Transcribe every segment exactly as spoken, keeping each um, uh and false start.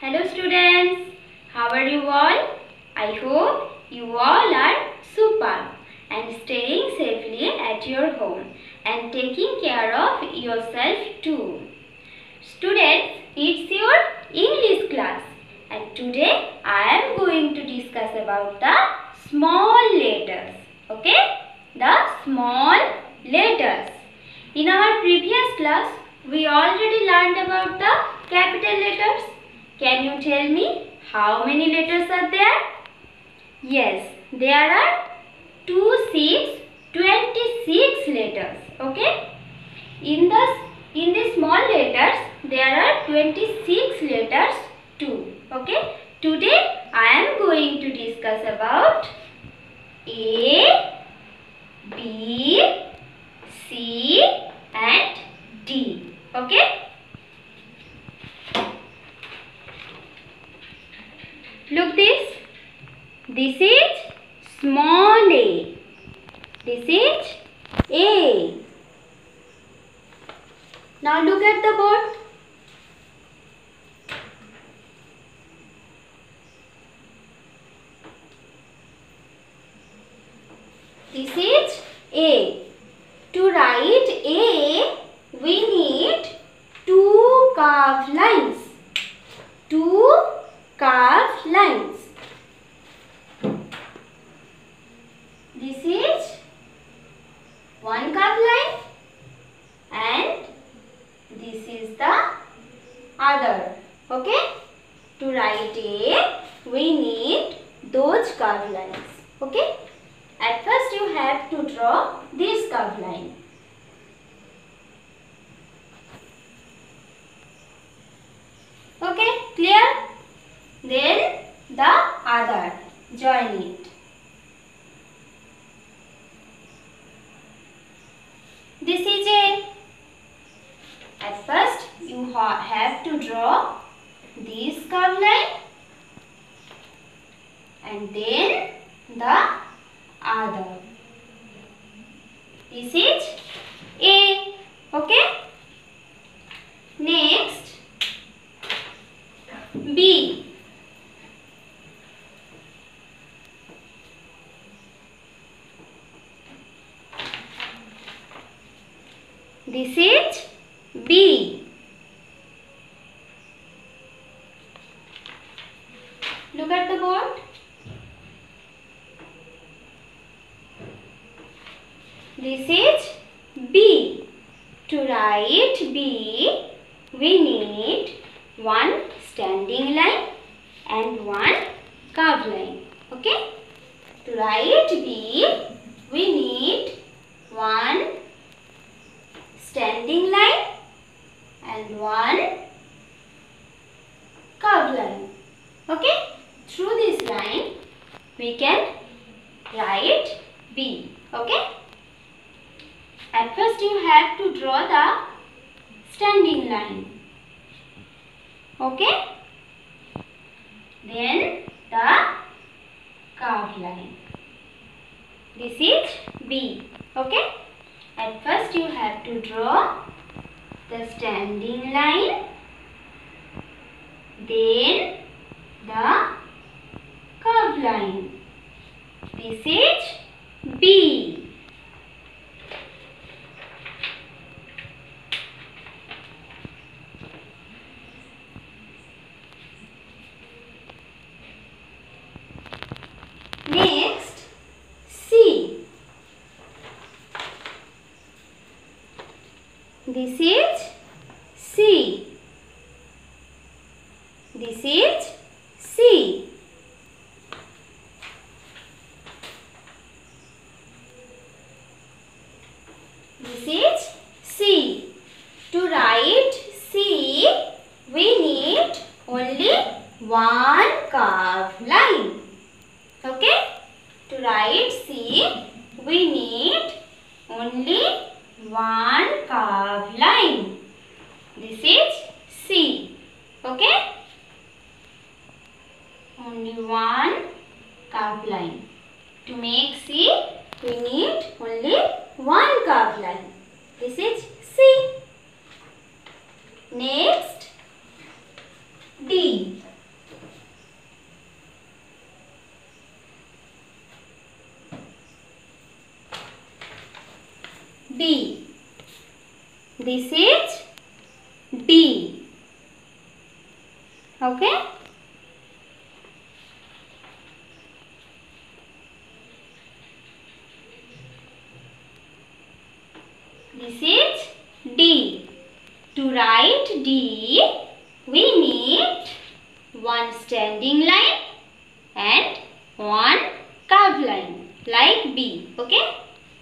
Hello students, how are you all? I hope you all are super and staying safely at your home and taking care of yourself too. Students, it's your English class and today I am going to discuss about the small letters. Okay? The small letters. In our previous class, we already learned about the capital letters. Can you tell me how many letters are there? Yes, there are two, six, twenty-six letters. Okay? In the in the small letters, there are twenty-six letters too. Okay? Today I am going to discuss about A, B, C and D. Okay? Look this. This is small a. This is A. Now look at the board. This is A. To write A, we need two curved lines. Two curved lines. This is one curved line and this is the other. Okay? To write A, we need those curved lines. Okay? At first you have to draw this curved line. Okay? Clear? Then the other. Join it. This is A. At first you ha have to draw this curved line and then the other. This is A. Okay? Next, B. This is B. Look at the board. This is B. To write B, we need one standing line and one curved line. Okay? To write B, we need one standing line and one curved line. Okay? Through this line, we can write B. Okay? At first you have to draw the standing line. Okay? Then the curved line. This is B. Okay? At first you have to draw the standing line, then the curved line. This is B. Next, C. This is C. This is C. This is C. To write C, we need only one curved line. Okay? To write C, we need only one curved line. This is C. Okay? Only one curved line. To make C, we need only one curved line. This is C. Next, D. This is D. Okay. This is D. To write D, we need one standing line and one curved line like B. Okay.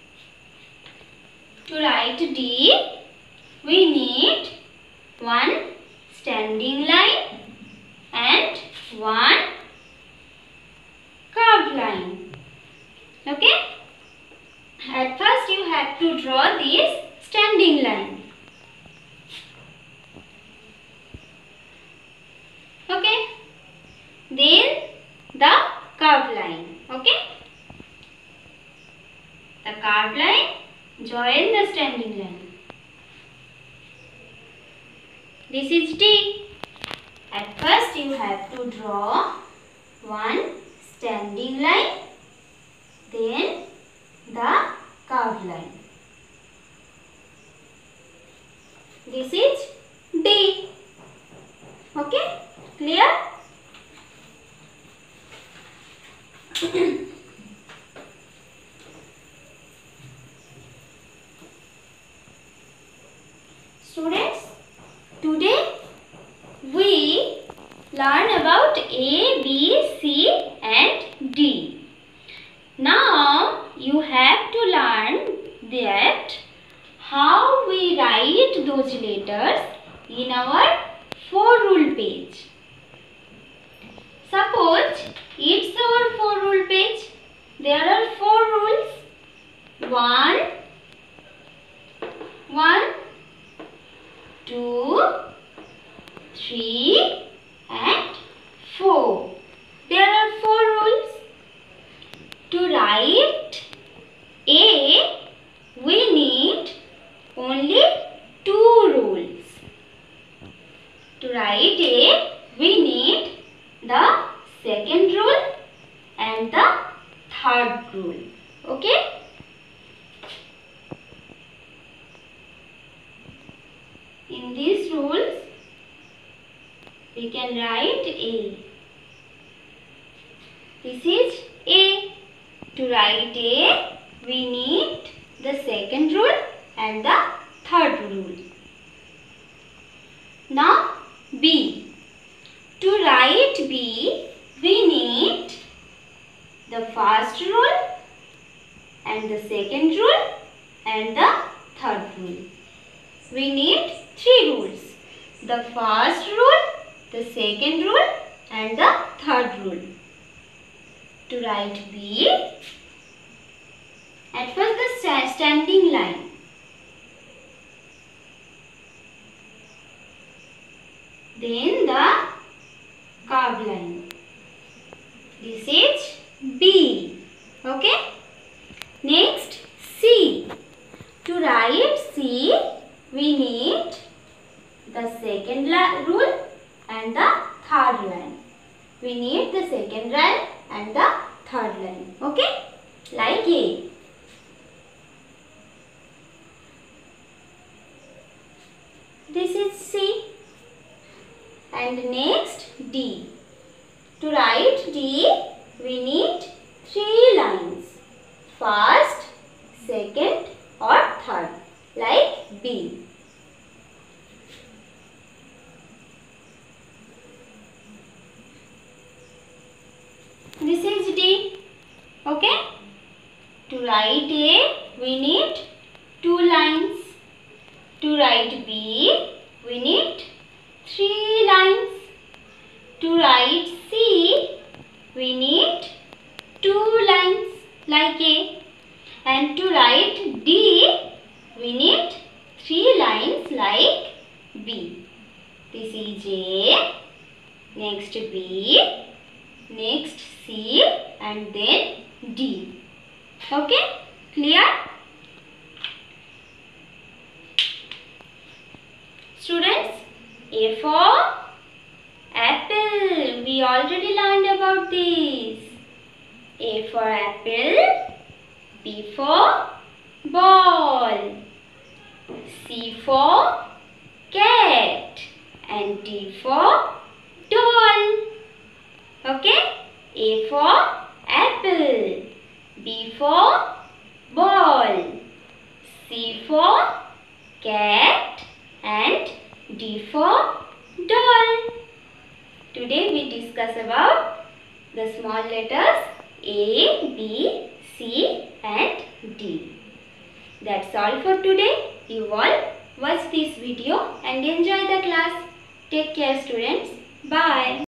To write D, we need one standing line and one curved line. Okay. At first you have to draw this standing line. Okay. Then the curved line. Okay. The curved line join the standing line. This is D. At first you have to draw one standing line, then the curved line. This is D. Okay, clear? Students, today we learn about A, B, C and D. Now you have to learn that how we write those letters in our four rule page. Suppose it's our four rule page. There are four rules. One, one, two, three and four. There are four rules. To write A, we need only two rules. To write A, we need the second rule and the third rule. Okay? In these rules, we can write A. This is A. To write A, we need the second rule and the third rule. Now B. To write B, we need the first rule and the second rule and the third rule. We need three rules. The first rule, the second rule and the third rule. To write B, at first the standing line. Then the curved line. This is B. Okay. Next C. To write C, we need the second rule and the third line. We need the second line and the third line. Okay. Like A. This is C. And next D. To write D, we need three lines. First, second or third. Like B. This is D. Okay. To write A, we need two lines. To write B, we need three lines. To write C, we need two lines like A. And to write D, we need three lines like B. This is A, next B, next C and then D. Okay, clear? Students, A for apple. We already learned about this. A for apple. B for ball. C for cat and D for doll. Okay? A for apple, B for ball, C for cat and D for doll. Today we discuss about the small letters A, B, C and D. That's all for today. You all watch this video and enjoy the class. Take care students. Bye.